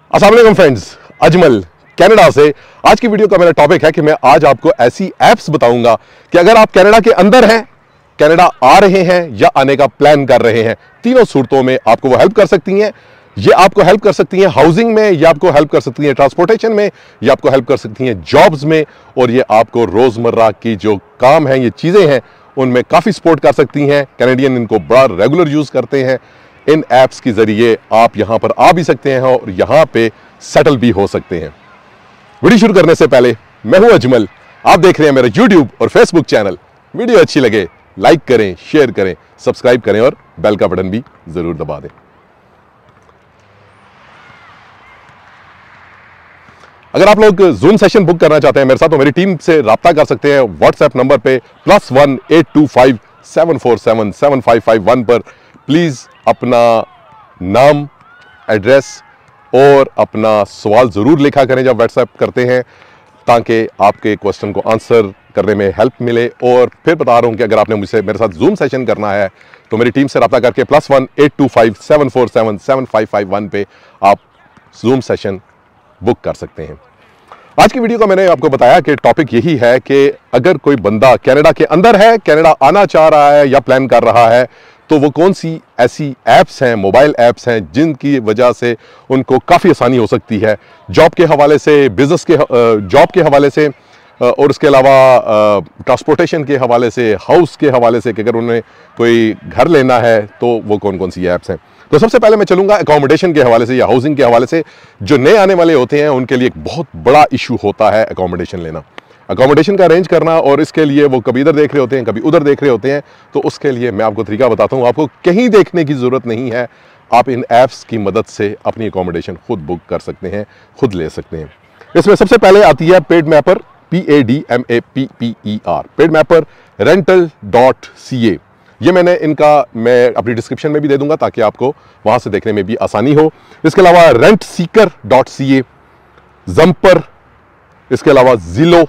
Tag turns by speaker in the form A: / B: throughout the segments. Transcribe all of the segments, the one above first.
A: अस्सलाम वालेकुम friends, Ajmal Canada से। आज की वीडियो का मेरा टॉपिक है कि मैं आज आपको ऐसी ऐप्स बताऊंगा कि अगर आप कनाडा के अंदर हैं, कनाडा आ रहे हैं या आने का प्लान कर रहे हैं, तीनों सूरतों में आपको वो हेल्प कर सकती हैं। ये आपको हेल्प कर सकती हैं हाउसिंग में, ये आपको हेल्प कर सकती हैं ट्रांसपोर्टेशन में, ये आपको हेल्प कर सकती हैं जॉब्स में, और ये आपको रोजमर्रा की जो काम है, ये चीजें हैं, उनमें काफी सपोर्ट कर सकती हैं। कैनेडियन इनको बड़ा रेगुलर यूज करते हैं। इन ऐप्स के जरिए आप यहां पर आ भी सकते हैं और यहां पे सेटल भी हो सकते हैं। वीडियो शुरू करने से पहले, मैं हूं अजमल, आप देख रहे हैं मेरा यूट्यूब और फेसबुक चैनल। वीडियो अच्छी लगे लाइक करें, शेयर करें, सब्सक्राइब करें और बेल का बटन भी जरूर दबा दें। अगर आप लोग जूम सेशन बुक करना चाहते हैं मेरे साथ, तो मेरी टीम से राब्ता कर सकते हैं व्हाट्सएप नंबर पे +1 825 747 7551 पर। प्लीज अपना नाम, एड्रेस और अपना सवाल जरूर लिखा करें जब व्हाट्सएप करते हैं, ताकि आपके क्वेश्चन को आंसर करने में हेल्प मिले। और फिर बता रहा हूं कि अगर आपने मुझसे मेरे साथ जूम सेशन करना है तो मेरी टीम से राब्ता करके +1 825 747 7551 पे आप जूम सेशन बुक कर सकते हैं। आज की वीडियो का मैंने आपको बताया कि टॉपिक यही है कि अगर कोई बंदा कनाडा के अंदर है, कनाडा आना चाह रहा है या प्लान कर रहा है, तो वो कौन सी ऐसी ऐप्स हैं, मोबाइल ऐप्स हैं, जिनकी वजह से उनको काफ़ी आसानी हो सकती है जॉब के हवाले से, बिजनेस के जॉब के हवाले से, और उसके अलावा ट्रांसपोर्टेशन के हवाले से, हाउस के हवाले से, कि अगर उन्हें कोई घर लेना है तो वो कौन कौन सी ऐप्स हैं। तो सबसे पहले मैं चलूंगा अकोमोडेशन के हवाले से या हाउसिंग के हवाले से। जो नए आने वाले होते हैं उनके लिए एक बहुत बड़ा इशू होता है अकोमोडेशन लेना, अकोमोडेशन का अरेंज करना, और इसके लिए वो कभी इधर देख रहे होते हैं, कभी उधर देख रहे होते हैं। तो उसके लिए मैं आपको तरीका बताता हूँ। आपको कहीं देखने की ज़रूरत नहीं है, आप इन ऐप्स की मदद से अपनी अकोमोडेशन खुद बुक कर सकते हैं, खुद ले सकते हैं। इसमें सबसे पहले आती है PadMapper, PADMAPPER, PadMapper rental.ca। ये मैं अपनी डिस्क्रिप्शन में भी दे दूंगा ताकि आपको वहां से देखने में भी आसानी हो। इसके अलावा rentseeker.ca, जंपर, इसके अलावा जिलो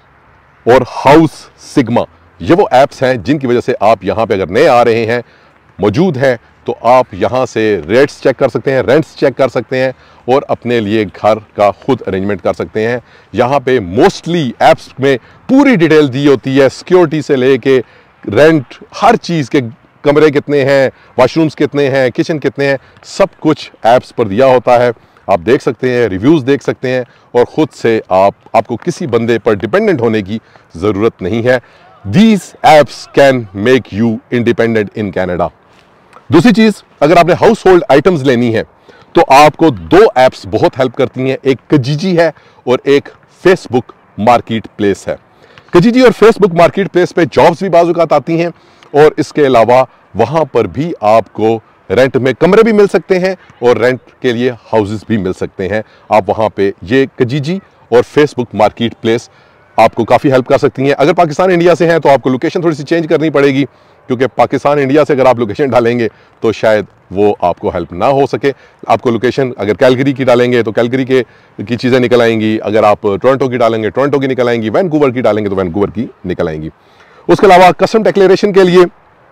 A: और हाउस सिग्मा, ये वो ऐप्स हैं जिनकी वजह से आप यहां पे अगर नए आ रहे हैं, मौजूद हैं, तो आप यहां से रेट्स चेक कर सकते हैं, रेंट्स चेक कर सकते हैं और अपने लिए घर का खुद अरेंजमेंट कर सकते हैं। यहां पे मोस्टली ऐप्स में पूरी डिटेल दी होती है, सिक्योरिटी से लेके रेंट, हर चीज़ के, कमरे कितने हैं, वाशरूम्स कितने हैं, किचन कितने हैं, सब कुछ ऐप्स पर दिया होता है। आप देख सकते हैं, रिव्यूज़ देख सकते हैं, और ख़ुद से आपको किसी बंदे पर डिपेंडेंट होने की ज़रूरत नहीं है। These apps can make you independent in Canada. दूसरी चीज़, अगर आपने हाउस होल्ड आइटम्स लेनी है तो आपको दो ऐप्स बहुत हेल्प करती हैं। एक कजीजी है और एक फेसबुक मार्केट प्लेस है। कजीजी और फेसबुक मार्केट प्लेस पे जॉब्स भी बाज़ आती हैं, और इसके अलावा वहाँ पर भी आपको रेंट में कमरे भी मिल सकते हैं और रेंट के लिए हाउसेस भी मिल सकते हैं। आप वहाँ पे, ये कजीजी और फेसबुक मार्केट प्लेस आपको काफ़ी हेल्प कर सकती हैं। अगर पाकिस्तान इंडिया से हैं तो आपको लोकेशन थोड़ी सी चेंज करनी पड़ेगी, क्योंकि पाकिस्तान इंडिया से अगर आप लोकेशन डालेंगे तो शायद वो आपको हेल्प ना हो सके। आपको लोकेशन अगर कैलगरी की डालेंगे तो कैलगरी की चीज़ें निकल आएंगी, अगर आप टोरंटो की डालेंगे टोरंटो की निकल आएंगी, वैनकूवर की डालेंगे तो वैनकूवर की निकल आएंगी। उसके अलावा कस्टम डिक्लेरेशन के लिए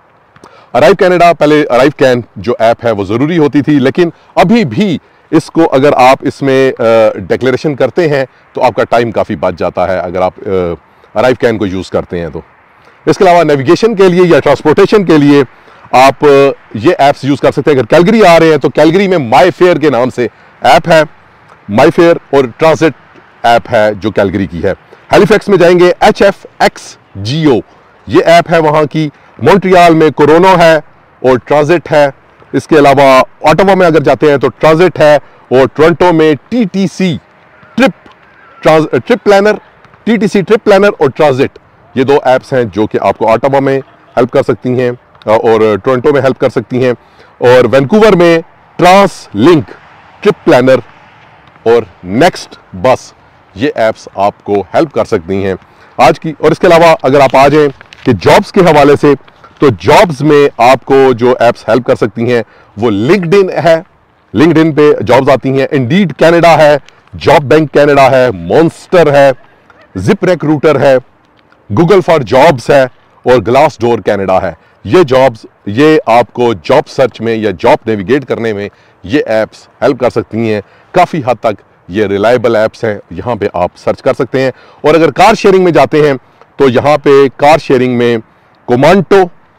A: अराइव कनाडा, पहले अराइव कैन जो ऐप है वो ज़रूरी होती थी, लेकिन अभी भी इसको अगर आप इसमें डिक्लेरेशन करते हैं तो आपका टाइम काफ़ी बच जाता है अगर आप अराइव कैन को यूज़ करते हैं तो। इसके अलावा नेविगेशन के लिए या ट्रांसपोर्टेशन के लिए आप ये ऐप्स यूज़ कर सकते हैं। अगर कैलगरी आ रहे हैं तो कैलगरी में माई फेयर के नाम से ऐप है, माई फेयर, और ट्रांजिट ऐप है जो कैलगरी की है। हैलिफैक्स में जाएंगे HFXGO, ये ऐप है वहाँ की। मॉन्ट्रियल में कोरोना है और ट्रांजिट है। इसके अलावा ऑटावा में अगर जाते हैं तो ट्रांजिट है, और टोरंटो में TTC trip planner, TTC trip planner और ट्रांजिट, ये दो ऐप्स हैं जो कि आपको ऑटावा में हेल्प कर सकती हैं और टोरंटो में हेल्प कर सकती हैं। और वैनकूवर में ट्रांसलिंक, ट्रिप प्लानर और नेक्स्ट बस, ये ऐप्स आपको हेल्प कर सकती हैं आज की। और इसके अलावा अगर आप आ जाएं कि जॉब्स के हवाले से, तो जॉब्स में आपको जो ऐप्स हेल्प कर सकती हैं वो लिंक्डइन है, लिंक्डइन पे जॉब्स आती हैं। इंडीड कनाडा है, जॉब बैंक कनाडा है, मॉन्स्टर है, जिप रिक्रूटर है, गूगल फॉर जॉब्स है और ग्लास डोर कनाडा है। ये जॉब्स, ये आपको जॉब सर्च में या जॉब नेविगेट करने में ये ऐप्स हेल्प कर सकती हैं। काफ़ी हद तक ये रिलायबल ऐप्स हैं, यहाँ पे आप सर्च कर सकते हैं। और अगर कार शेयरिंग में जाते हैं तो यहाँ पे कार शेयरिंग में Communauto,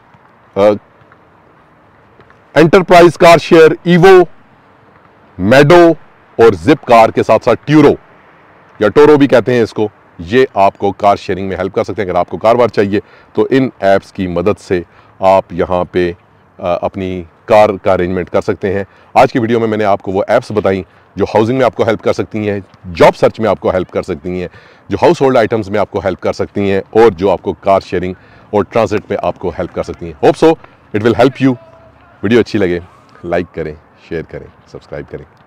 A: enterprise car share, Evo, Modo और जिप कार के साथ साथ ट्यूरो या टोरो भी कहते हैं इसको, ये आपको कार शेयरिंग में हेल्प कर सकते हैं। अगर आपको कार वार चाहिए तो इन ऐप्स की मदद से आप यहाँ पे अपनी कार का अरेंजमेंट कर सकते हैं। आज की वीडियो में मैंने आपको वो ऐप्स बताई जो हाउसिंग में आपको हेल्प कर सकती हैं, जॉब सर्च में आपको हेल्प कर सकती हैं, जो हाउस होल्ड आइटम्स में आपको हेल्प कर सकती हैं और जो आपको कार शेयरिंग और ट्रांजिट में आपको हेल्प कर सकती हैं। Hope so it will help you. Video अच्छी लगे लाइक करें, शेयर करें, सब्सक्राइब करें।